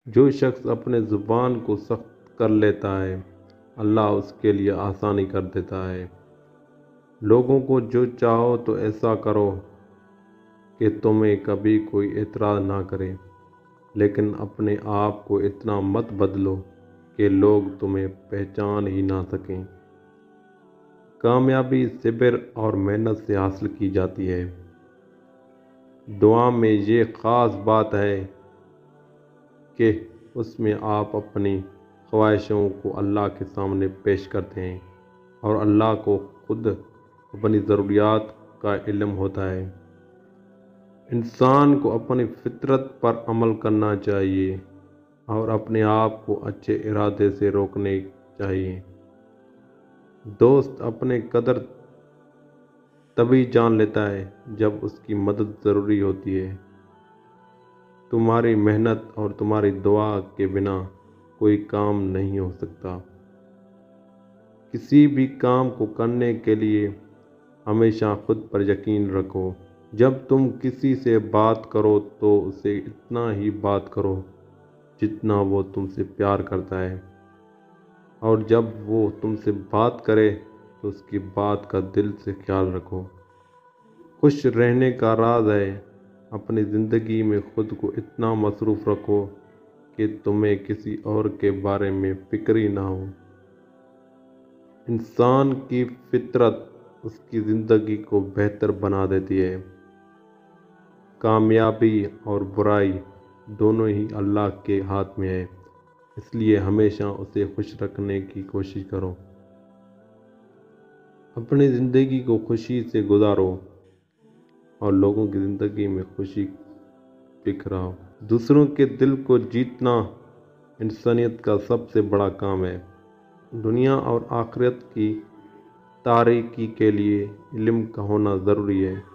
جو شخص اپنے زبان کو سخت کر لیتا ہے اللہ اس کے لیے آسانی کر دیتا ہے۔ لوگوں کو جو چاہو تو ایسا کرو کہ تمہیں کبھی کوئی اعتراض نہ کرے، لیکن اپنے آپ کو اتنا مت بدلو کہ لوگ تمہیں پہچان ہی نہ سکیں۔ کامیابی صبر اور محنت سے حاصل کی جاتی ہے۔ دعا میں یہ خاص بات ہے کہ اس میں آپ اپنی خواہشوں کو اللہ کے سامنے پیش کرتے ہیں اور اللہ کو خود اپنی ضروریات کا علم ہوتا ہے۔ انسان کو اپنی فطرت پر عمل کرنا چاہیے اور اپنے آپ کو اچھے ارادے سے روکنے چاہیے۔ دوست اپنے قدر تبھی جان لیتا ہے جب اس کی مدد ضروری ہوتی ہے۔ تمہاری محنت اور تمہاری دعا کے بنا کوئی کام نہیں ہو سکتا۔ کسی بھی کام کو کرنے کے لیے ہمیشہ خود پر یقین رکھو۔ جب تم کسی سے بات کرو تو اسے اتنا ہی بات کرو جتنا وہ تم سے پیار کرتا ہے، اور جب وہ تم سے بات کرے تو اس کی بات کا دل سے خیال رکھو۔ خوش رہنے کا راز ہے اپنی زندگی میں خود کو اتنا مصروف رکھو کہ تمہیں کسی اور کے بارے میں فکر ہی نہ ہو۔ انسان کی فطرت اس کی زندگی کو بہتر بنا دیتی ہے۔ کامیابی اور برائی دونوں ہی اللہ کے ہاتھ میں ہے، اس لیے ہمیشہ اسے خوش رکھنے کی کوشش کرو۔ اپنی زندگی کو خوشی سے گزارو اور لوگوں کی زندگی میں خوشی بکھراؤ۔ دوسروں کے دل کو جیتنا انسانیت کا سب سے بڑا کام ہے۔ دنیا اور آخرت کی ترقی کے لیے علم کا ہونا ضروری ہے۔